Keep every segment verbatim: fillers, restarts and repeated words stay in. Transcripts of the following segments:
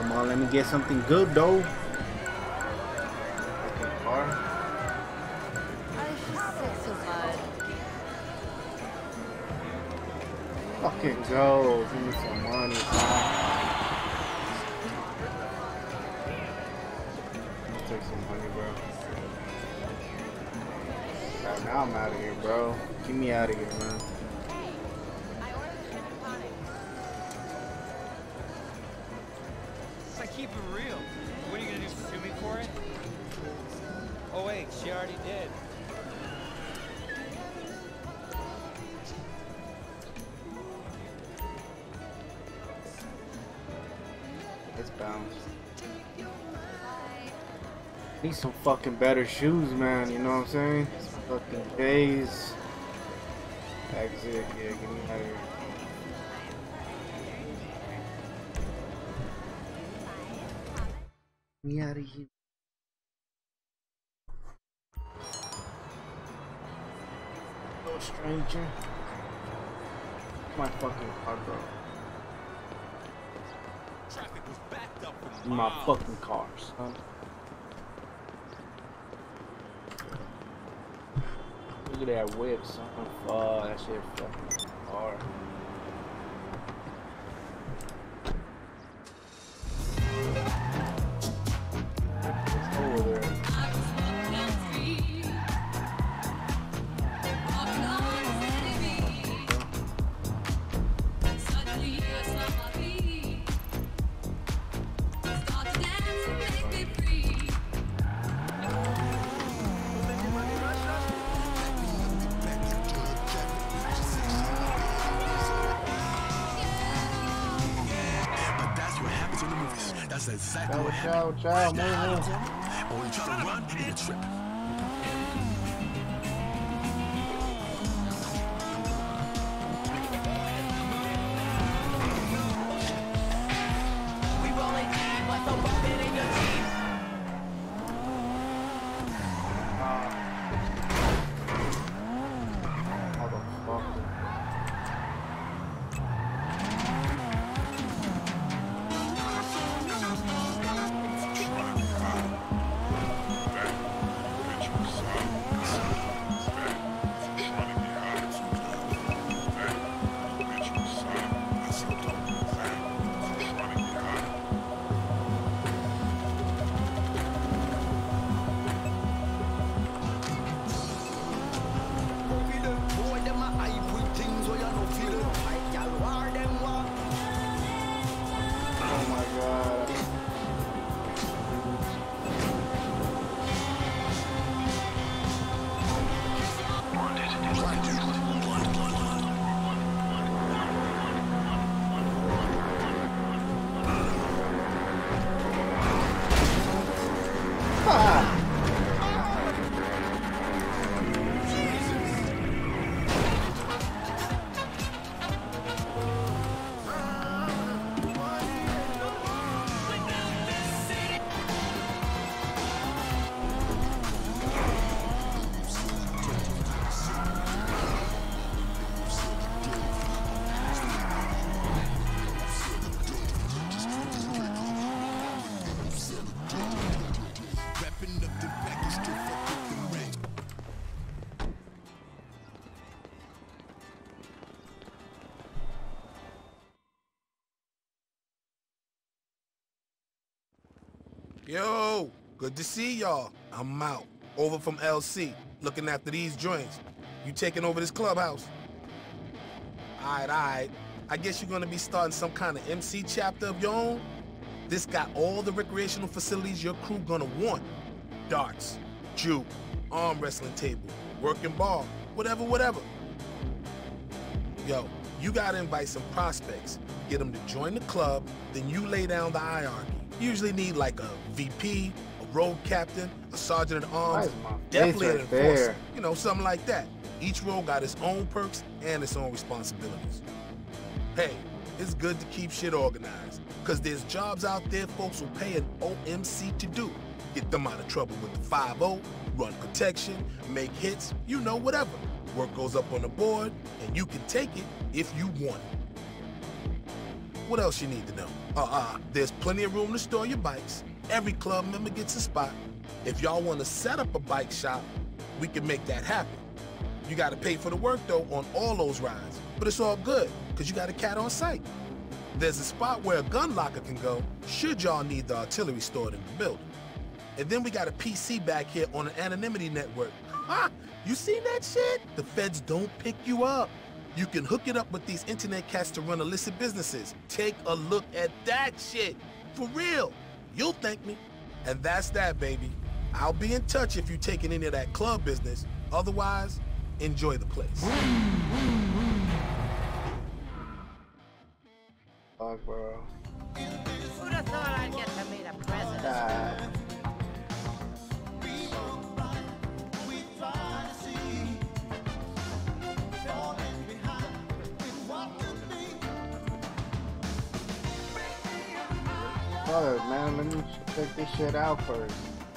Come on, let me get something good though. Car. I just sick so bad. Fucking go. Give me some money, son. Take some money, bro. Right now I'm out of here, bro. Get me out of here, man. I keep it real. What are you gonna do? Sue me for it? Oh wait, she already did. It's bounced. Need some fucking better shoes, man. You know what I'm saying? Some fucking days. Exit. Yeah, get me out of here. Get me out of here. Little stranger. My fucking car, bro. Traffic was backed up for My miles. fucking car, son. Look at that whip, son. Oh, that shit fucking hard. It's over there. That's exactly Ciao, what ciao, happened. ciao, Watch muy that. Or you try to run and you trip. Yo, good to see y'all. I'm out. Over from L C, looking after these joints. You taking over this clubhouse? Alright, alright. I guess you're gonna be starting some kind of M C chapter of your own? This got all the recreational facilities your crew gonna want. Darts, juke, arm wrestling table, working ball, whatever, whatever. Yo, you gotta invite some prospects, get them to join the club, then you lay down the hierarchy. You usually need like a V P, a road captain, a sergeant at arms, definitely an enforcer, you know, something like that. Each role got its own perks and its own responsibilities. Hey, it's good to keep shit organized, because there's jobs out there folks will pay an O M C to do. Get them out of trouble with the five oh, run protection, make hits, you know, whatever. Work goes up on the board, and you can take it if you want it. What else you need to know? Uh, uh, there's plenty of room to store your bikes. Every club member gets a spot. If y'all want to set up a bike shop, we can make that happen. You got to pay for the work, though, on all those rides. But it's all good, because you got a cat on site. There's a spot where a gun locker can go, should y'all need the artillery stored in the building. And then we got a P C back here on an anonymity network. Ha! You seen that shit? The feds don't pick you up. You can hook it up with these internet cats to run illicit businesses. Take a look at that shit. For real. You'll thank me. And that's that, baby. I'll be in touch if you're taking any of that club business. Otherwise, enjoy the place. Fuck, bro. Who'd have thought I'd get to meet a president? God. Fuck, man, let me check this shit out first.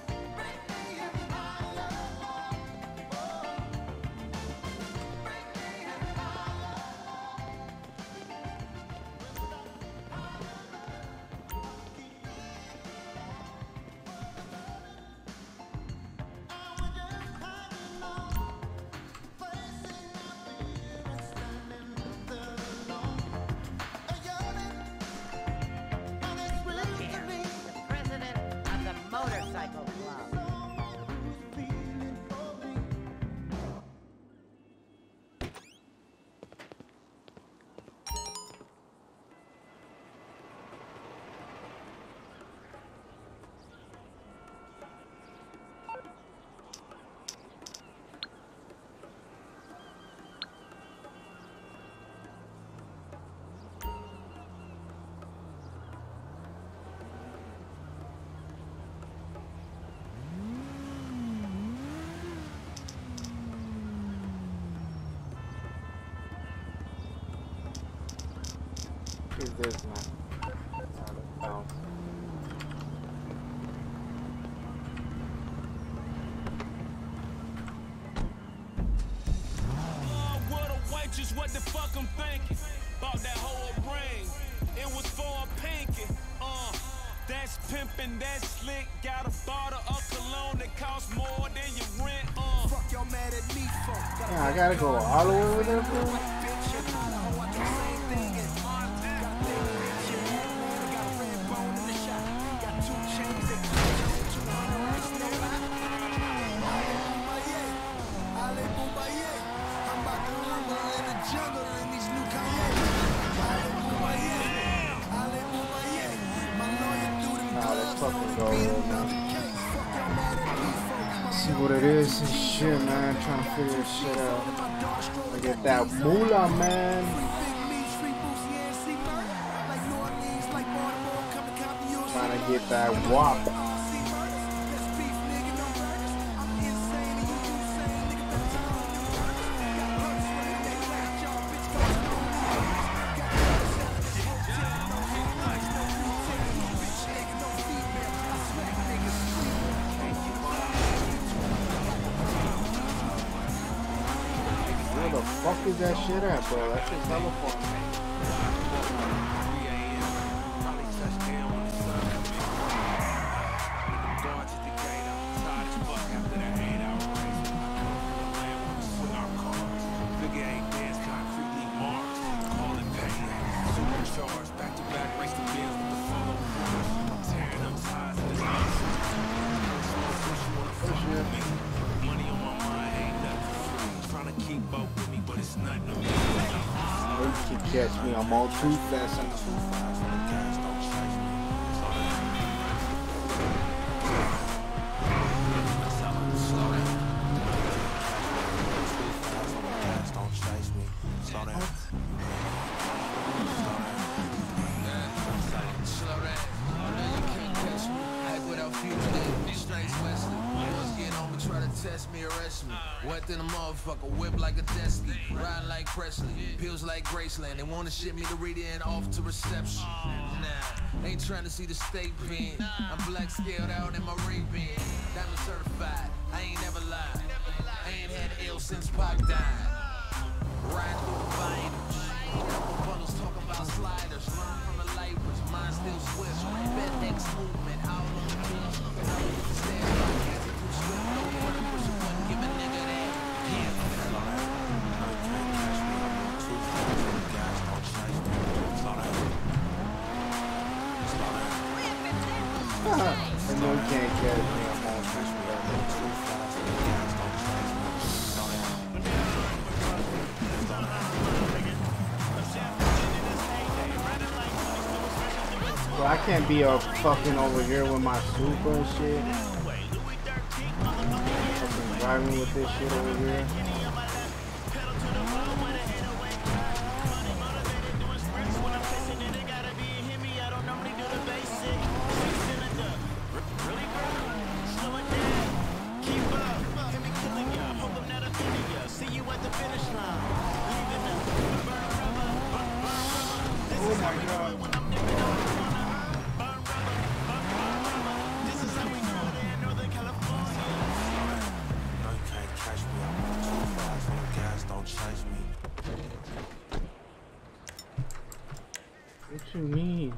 Is this man? Oh. Uh, what a waitress, what the fuck I'm thinking? Bought that whole ring, it was for a pinky. Uh, that's pimpin', that's slick. Got a bottle of cologne that costs more than your rent. Uh, fuck y'all mad at me for? Yeah, I gotta go all the way with that fool. See what it is and shit, man. Trying to figure this shit out. I get that moolah, man. Trying to get that wop. Where the fuck is that shit at, bro? That shit's hella fun. You can catch me, I'm all too fast and too fast. Don't chase me. Slow down. Slow down. You can't catch me. Act without fugitive. Straight Wesley. Boys get on me, try to test me, arrest me. Wet than a motherfucker, whip like a Destiny. Riding like Presley, pills like Graceland. They wanna ship me to read it and off to reception. Nah, ain't trying to see the state pen. I'm black scaled out in my Ray-Ban. Diamond certified, I ain't never lied. I ain't had ill since Pac died. Riding through the vinyls. Bundles talking about sliders. Learn from the still swift. Bend next movement, all on the beat. Stand by, cats are too swift. No one push a button, give a nigga that. Yeah, slow down. No, you can't catch me. I'm on too fast. No gas, don't chase me. Slow down. Slow down. I know you can't catch me. I'm on Catch me. I'm on too fast. No gas, don't chase me. Slow down. Bro, I can't be up fucking over here with my super and shit. Fucking driving with this shit over here. Oh my god. What you mean?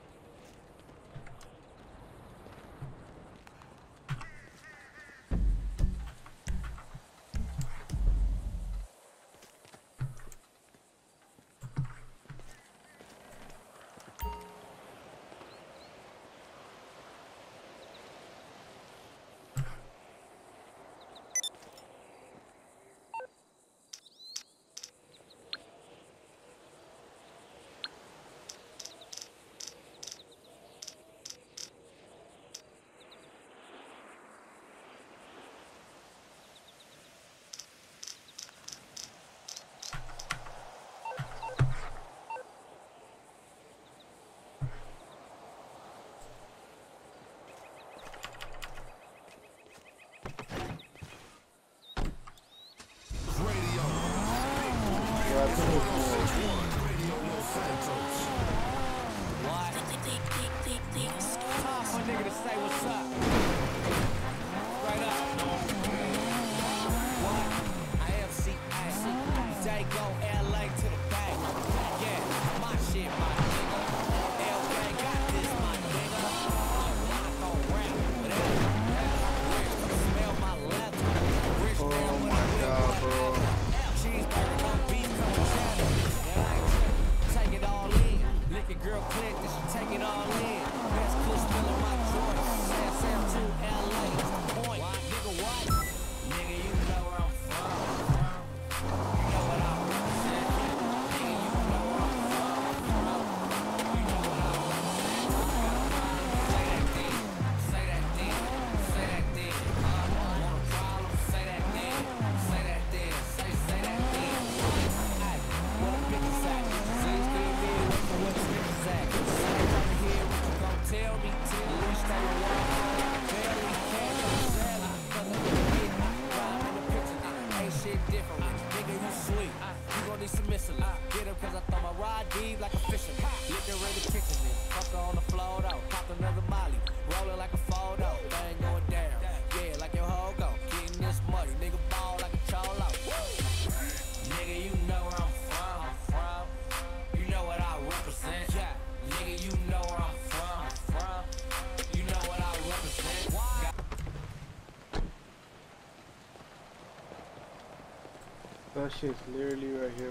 That shit's literally right here.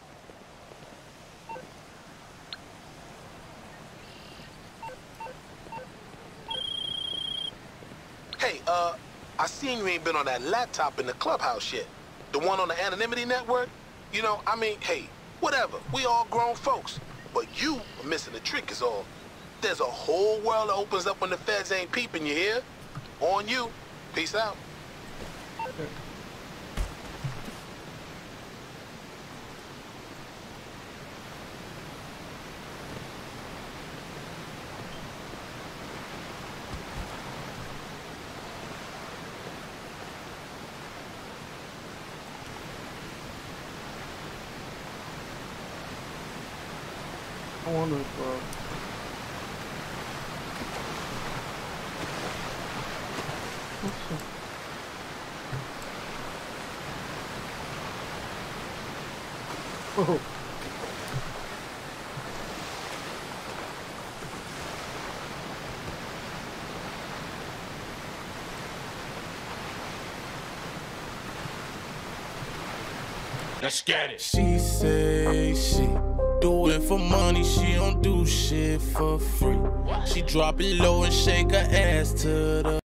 Hey, uh, I seen you ain't been on that laptop in the clubhouse yet. The one on the Anonymity Network? You know, I mean, hey, whatever. We all grown folks. But you are missing the trick is all. There's a whole world that opens up when the feds ain't peeping, you hear? On you. Peace out. Okay. I wonder if, uh, oh. Let's get it. She say she do it for money, she don't do shit for free. She drop it low and shake her ass to the